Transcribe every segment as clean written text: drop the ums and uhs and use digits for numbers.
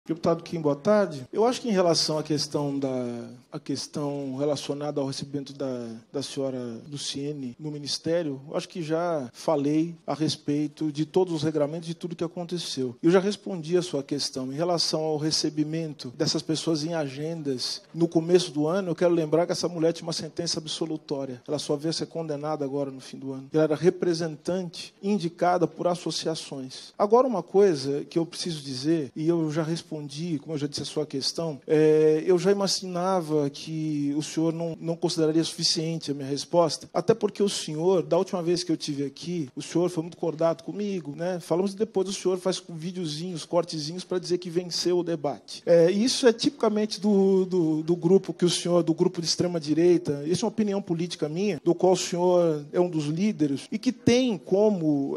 Deputado Kim, boa tarde. Eu acho que em relação à questão relacionada ao recebimento da senhora Luciene no Ministério, eu acho que já falei a respeito de todos os regramentos e tudo que aconteceu. Eu já respondi a sua questão. Em relação ao recebimento dessas pessoas em agendas no começo do ano, eu quero lembrar que essa mulher tinha uma sentença absolutória. Ela só veio a ser condenada agora no fim do ano. Ela era representante indicada por associações. Agora, uma coisa que eu preciso dizer, e eu já respondi, como eu já disse a sua questão, eu já imaginava que o senhor não consideraria suficiente a minha resposta, até porque o senhor, da última vez que eu estive aqui, o senhor foi muito cordato comigo, né? Falamos depois, o senhor faz videozinhos, cortezinhos para dizer que venceu o debate. Isso é tipicamente do grupo que o senhor, do grupo de extrema-direita, isso é uma opinião política minha, do qual o senhor é um dos líderes, e que tem como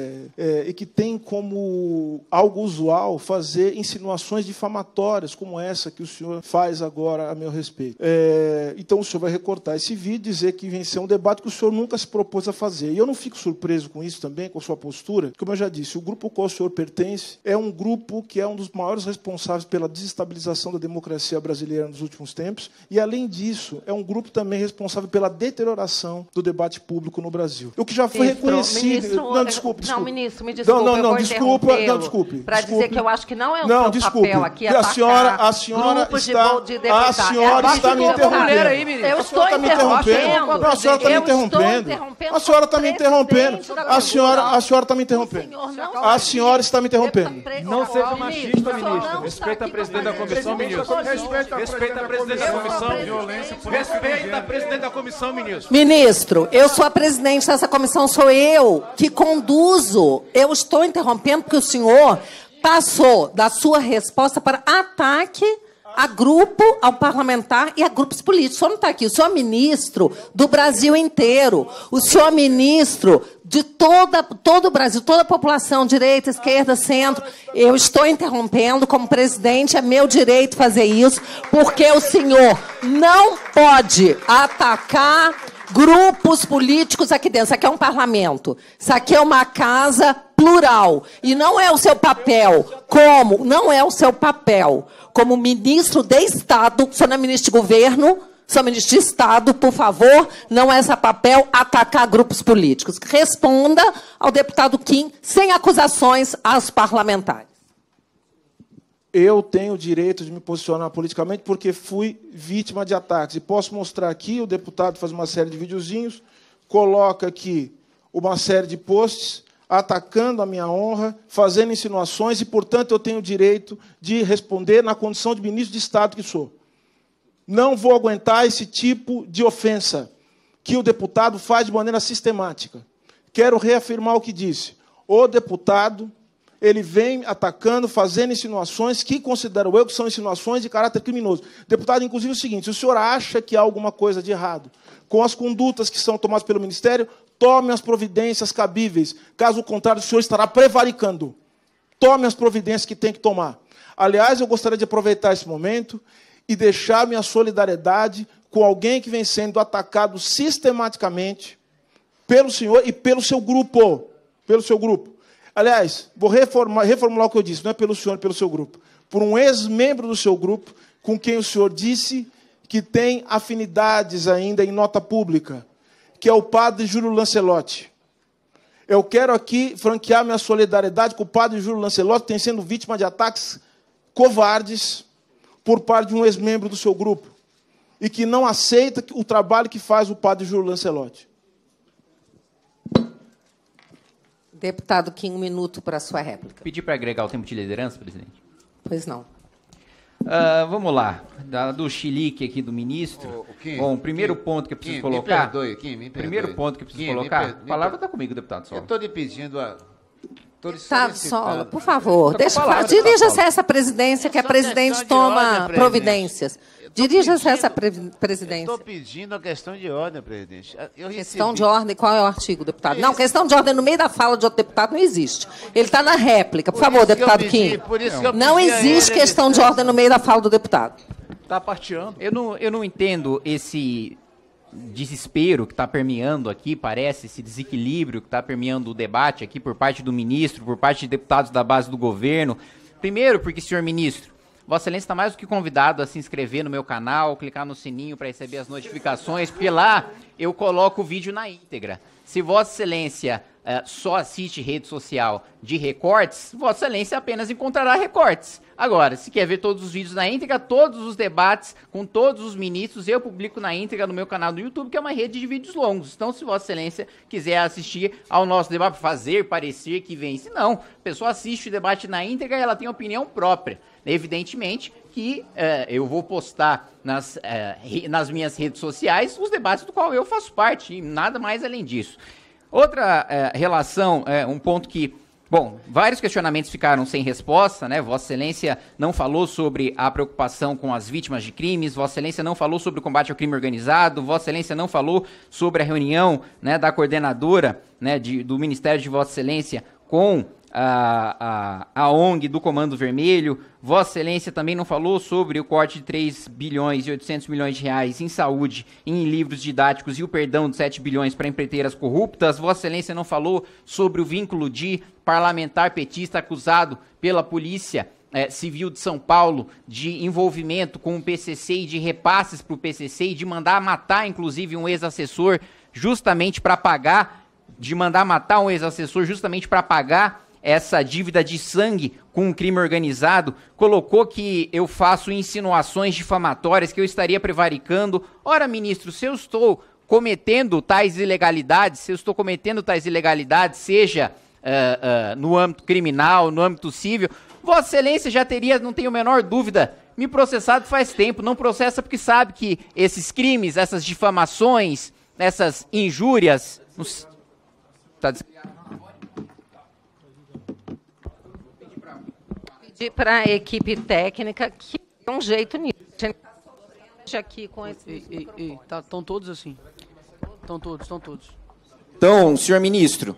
algo usual fazer insinuações difamatórias como essa que o senhor faz agora a meu respeito. Então o senhor vai recortar esse vídeo e dizer que venceu um debate que o senhor nunca se propôs a fazer. E eu não fico surpreso com isso também, com a sua postura. Como eu já disse, o grupo ao qual o senhor pertence é um grupo que é um dos maiores responsáveis pela desestabilização da democracia brasileira nos últimos tempos e, além disso, é um grupo também responsável pela deterioração do debate público no Brasil. O que já foi reconhecido... Não, desculpe. Não, ministro, me desculpe. Não, desculpe. Para dizer que eu acho que não é o seu papel aqui a senhora está me interrompendo. Eu estou interrompendo. A senhora está me interrompendo. A senhora está me interrompendo. A senhora está me interrompendo. A senhora está me interrompendo. Não seja machista, ministro. Respeita a presidente da comissão, ministro. Respeita a presidente da comissão. Respeita a presidente da comissão, ministro. Ministro, eu sou a presidente dessa comissão, sou eu que conduzo. Eu estou interrompendo porque o senhor passou da sua resposta para ataque a grupo, ao parlamentar e a grupos políticos. O senhor não está aqui. O senhor é ministro do Brasil inteiro. O senhor é ministro de todo o Brasil, toda a população, direita, esquerda, centro. Eu estou interrompendo como presidente, é meu direito fazer isso, porque o senhor não pode atacar grupos políticos aqui dentro. Isso aqui é um parlamento. Isso aqui é uma casa plural. E não é o seu papel como ministro de Estado, sou não é ministro de governo, sou ministro de Estado, por favor, não é esse papel atacar grupos políticos. Responda ao deputado Kim sem acusações aos parlamentares. Eu tenho o direito de me posicionar politicamente porque fui vítima de ataques. E posso mostrar aqui, o deputado faz uma série de videozinhos, coloca aqui uma série de posts atacando a minha honra, fazendo insinuações, e, portanto, eu tenho o direito de responder na condição de ministro de Estado que sou. Não vou aguentar esse tipo de ofensa que o deputado faz de maneira sistemática. Quero reafirmar o que disse. O deputado, ele vem atacando, fazendo insinuações que considero eu que são insinuações de caráter criminoso. Deputado, inclusive, é o seguinte, se o senhor acha que há alguma coisa de errado com as condutas que são tomadas pelo Ministério, tome as providências cabíveis. Caso contrário, o senhor estará prevaricando. Tome as providências que tem que tomar. Aliás, eu gostaria de aproveitar esse momento e deixar minha solidariedade com alguém que vem sendo atacado sistematicamente pelo senhor e pelo seu grupo. Pelo seu grupo. Aliás, vou reformular o que eu disse, não é pelo senhor, pelo seu grupo. Por um ex-membro do seu grupo, com quem o senhor disse que tem afinidades ainda em nota pública, que é o padre Júlio Lancelotti. Eu quero aqui franquear minha solidariedade com o padre Júlio Lancelotti, que tem sido vítima de ataques covardes por parte de um ex-membro do seu grupo e que não aceita o trabalho que faz o padre Júlio Lancelotti. Deputado Kim, 1 minuto para a sua réplica. Pedir para agregar o tempo de liderança, presidente? Pois não. Vamos lá. Do chilique aqui do ministro. Bom, o primeiro ponto que eu preciso colocar... Me perdoe. Primeiro ponto que eu preciso colocar... A palavra está comigo, deputado Sola. Eu estou lhe pedindo... Deputado Sola, por favor, dirija-se a essa presidência, que a presidente toma providências. Dirija-se a essa presidência. Estou pedindo a questão de ordem, presidente. Questão de ordem, qual é o artigo, deputado? Não, questão de ordem no meio da fala de outro deputado não existe. Ele está na réplica. Por favor, deputado Kim. Não existe questão de ordem no meio da fala do deputado. Está parteando. Eu não entendo esse desespero que está permeando aqui, parece, esse desequilíbrio que está permeando o debate aqui por parte do ministro, por parte de deputados da base do governo. Primeiro, porque, senhor ministro, Vossa Excelência está mais do que convidado a se inscrever no meu canal, clicar no sininho para receber as notificações, porque lá eu coloco o vídeo na íntegra. Se Vossa Excelência só assiste rede social de recortes, Vossa Excelência apenas encontrará recortes. Agora, se quer ver todos os vídeos na íntegra, todos os debates com todos os ministros, eu publico na íntegra no meu canal do YouTube, que é uma rede de vídeos longos. Então, se Vossa Excelência quiser assistir ao nosso debate, fazer parecer que vence, não. A pessoa assiste o debate na íntegra e ela tem opinião própria. Evidentemente que eu vou postar nas minhas redes sociais os debates do qual eu faço parte, e nada mais além disso. Outra relação, um ponto que, bom, vários questionamentos ficaram sem resposta, né? Vossa Excelência não falou sobre a preocupação com as vítimas de crimes, Vossa Excelência não falou sobre o combate ao crime organizado, Vossa Excelência não falou sobre a reunião, né, da coordenadora, né, do Ministério de Vossa Excelência com a ONG do Comando Vermelho. Vossa Excelência também não falou sobre o corte de 3 bilhões e 800 milhões de reais em saúde e em livros didáticos e o perdão de 7 bilhões para empreiteiras corruptas. Vossa Excelência não falou sobre o vínculo de parlamentar petista acusado pela Polícia Civil de São Paulo de envolvimento com o PCC e de repasses para o PCC e de mandar matar, inclusive, um ex-assessor justamente para pagar, essa dívida de sangue com o crime organizado. Colocou que eu faço insinuações difamatórias, que eu estaria prevaricando. Ora, ministro, se eu estou cometendo tais ilegalidades, seja no âmbito criminal, no âmbito civil, Vossa Excelência já teria, não tenho a menor dúvida, me processado faz tempo. Não processa porque sabe que esses crimes, essas difamações, essas injúrias... Pedir para a equipe técnica que dê um jeito nisso. A gente está sofrendo aqui com esse... Estão todos assim. Estão todos. Então, senhor ministro,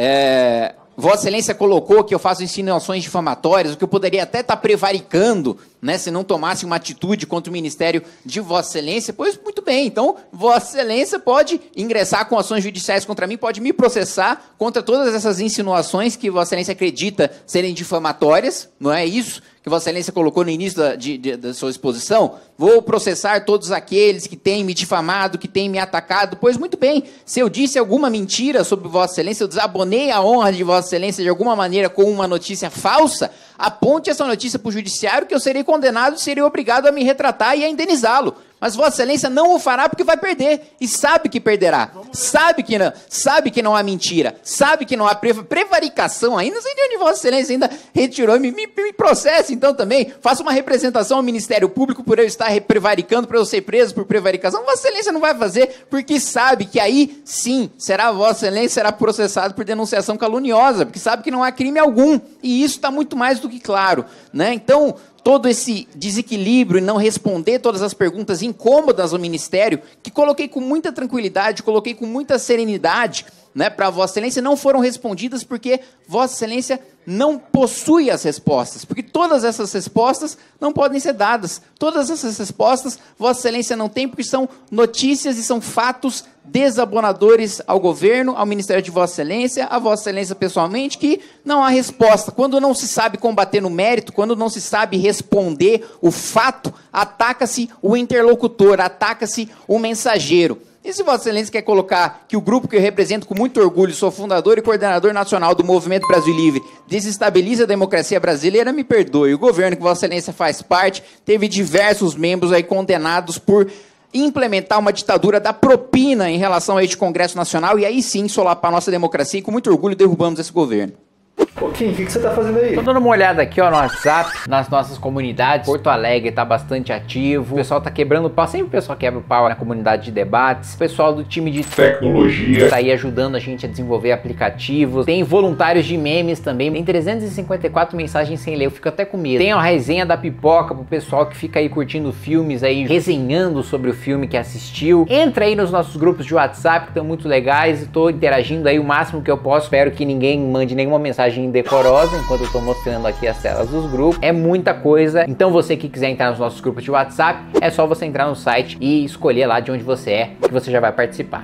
Vossa Excelência colocou que eu faço insinuações difamatórias, o que eu poderia até estar prevaricando, né, se não tomasse uma atitude contra o Ministério de Vossa Excelência. Pois muito bem, então Vossa Excelência pode ingressar com ações judiciais contra mim, pode me processar contra todas essas insinuações que Vossa Excelência acredita serem difamatórias, não é isso que Vossa Excelência colocou no início da sua exposição? Vou processar todos aqueles que têm me difamado, que têm me atacado. Pois muito bem, se eu disse alguma mentira sobre Vossa Excelência, eu desabonei a honra de Vossa Excelência de alguma maneira com uma notícia falsa, aponte essa notícia para o judiciário que eu serei condenado e serei obrigado a me retratar e a indenizá-lo. Mas Vossa Excelência não o fará porque vai perder. E sabe que perderá. Sabe que não há mentira. Sabe que não há prevaricação ainda. Não sei de onde Vossa Excelência ainda retirou. Me processa então também. Faça uma representação ao Ministério Público por eu estar prevaricando, para eu ser preso por prevaricação. Vossa Excelência não vai fazer porque sabe que aí sim Vossa Excelência será processado por denunciação caluniosa. Porque sabe que não há crime algum. E isso está muito mais do que claro, né? Então, todo esse desequilíbrio e não responder todas as perguntas incômodas ao Ministério, que coloquei com muita tranquilidade, coloquei com muita serenidade, né, para Vossa Excelência, não foram respondidas porque Vossa Excelência não possui as respostas, porque todas essas respostas não podem ser dadas. Todas essas respostas Vossa Excelência não tem, porque são notícias e são fatos desabonadores ao governo, ao Ministério de Vossa Excelência, a Vossa Excelência pessoalmente, que não há resposta. Quando não se sabe combater no mérito, quando não se sabe responder o fato, ataca-se o interlocutor, ataca-se o mensageiro. E se Vossa Excelência quer colocar que o grupo que eu represento com muito orgulho, sou fundador e coordenador nacional do Movimento Brasil Livre, desestabiliza a democracia brasileira, me perdoe. O governo que Vossa Excelência faz parte teve diversos membros aí condenados por implementar uma ditadura da propina em relação a este Congresso Nacional e aí sim solapar a nossa democracia e com muito orgulho derrubamos esse governo. Ô Kim, o que você tá fazendo aí? Tô dando uma olhada aqui, ó, no WhatsApp, nas nossas comunidades. Porto Alegre tá bastante ativo. O pessoal tá quebrando o pau. Sempre o pessoal quebra o pau na comunidade de debates. O pessoal do time de tecnologia tá aí ajudando a gente a desenvolver aplicativos. Tem voluntários de memes também. Tem 354 mensagens sem ler. Eu fico até com medo. Tem a resenha da pipoca pro pessoal que fica aí curtindo filmes aí, resenhando sobre o filme que assistiu. Entra aí nos nossos grupos de WhatsApp, que estão muito legais. E tô interagindo aí o máximo que eu posso. Espero que ninguém mande nenhuma mensagem indecorosa enquanto eu tô mostrando aqui as telas dos grupos. É muita coisa. Então você que quiser entrar nos nossos grupos de WhatsApp, é só você entrar no site e escolher lá de onde você é, que você já vai participar.